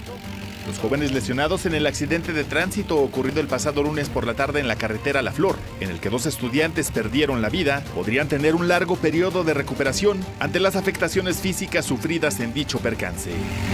Los jóvenes lesionados en el accidente de tránsito ocurrido el pasado lunes por la tarde en la carretera La Flor, en el que 2 estudiantes perdieron la vida, podrían tener un largo periodo de recuperación ante las afectaciones físicas sufridas en dicho percance.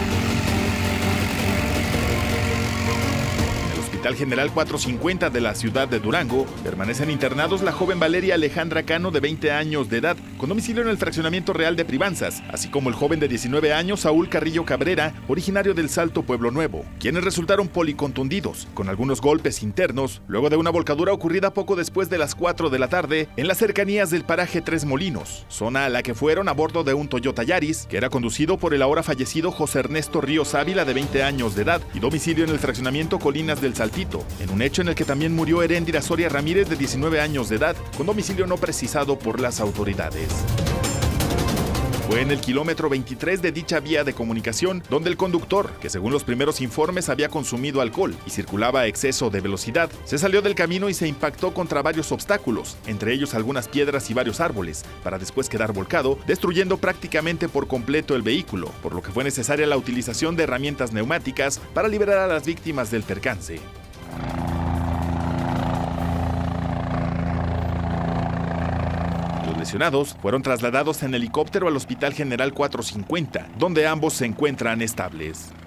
Hospital General 450 de la ciudad de Durango, permanecen internados la joven Valeria Alejandra Cano, de 20 años de edad, con domicilio en el Fraccionamiento Real de Privanzas, así como el joven de 19 años, Saúl Carrillo Cabrera, originario del Salto Pueblo Nuevo, quienes resultaron policontundidos, con algunos golpes internos, luego de una volcadura ocurrida poco después de las 4 de la tarde, en las cercanías del paraje Tres Molinos, zona a la que fueron a bordo de un Toyota Yaris, que era conducido por el ahora fallecido José Ernesto Ríos Ávila, de 20 años de edad, y domicilio en el Fraccionamiento Colinas del Saltito, en un hecho en el que también murió Heréndira Soria Ramírez, de 19 años de edad, con domicilio no precisado por las autoridades. Fue en el kilómetro 23 de dicha vía de comunicación donde el conductor, que según los primeros informes había consumido alcohol y circulaba a exceso de velocidad, se salió del camino y se impactó contra varios obstáculos, entre ellos algunas piedras y varios árboles, para después quedar volcado, destruyendo prácticamente por completo el vehículo, por lo que fue necesaria la utilización de herramientas neumáticas para liberar a las víctimas del percance. Los lesionados fueron trasladados en helicóptero al Hospital General 450, donde ambos se encuentran estables.